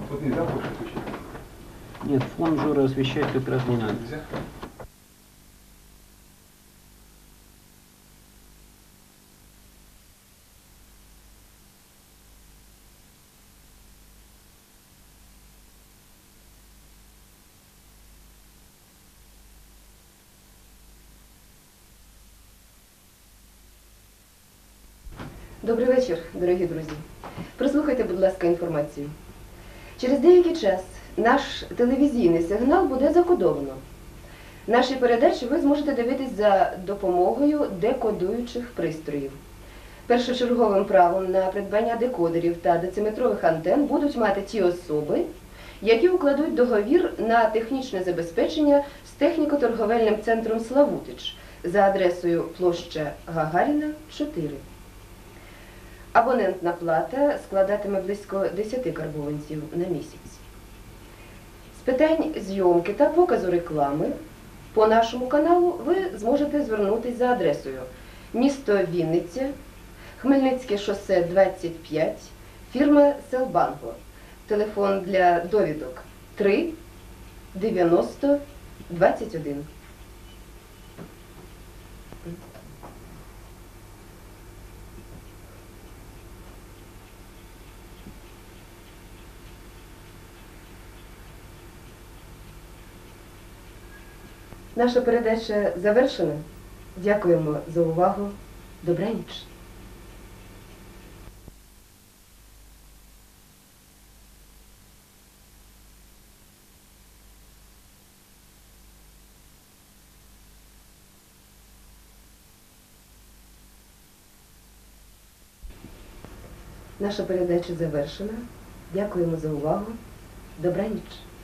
Вот нельзя больше включить? Нет, фон Жора освещать как раз не надо. Нельзя? Добрий вечір, дорогі друзі. Прослухайте, будь ласка, інформацію. Через деякий час наш телевізійний сигнал буде закодовано. Наші передачі ви зможете дивитись за допомогою декодуючих пристроїв. Першочерговим правом на придбання декодерів та дециметрових антен будуть мати ті особи, які укладуть договір на технічне забезпечення з техніко-торговельним центром «Славутич» за адресою площа Гагаріна, 4. Абонентна плата складатиме близько 10 карбованців на місяць. З питань зйомки та показу реклами по нашому каналу ви зможете звернутися за адресою місто Вінниця, Хмельницьке шосе 25, фірма Селбанго. Телефон для довідок 3 90 21. Наша передача завершена. Дякуємо за увагу. Добраніч. Наша передача завершена. Дякуємо за увагу. Добраніч.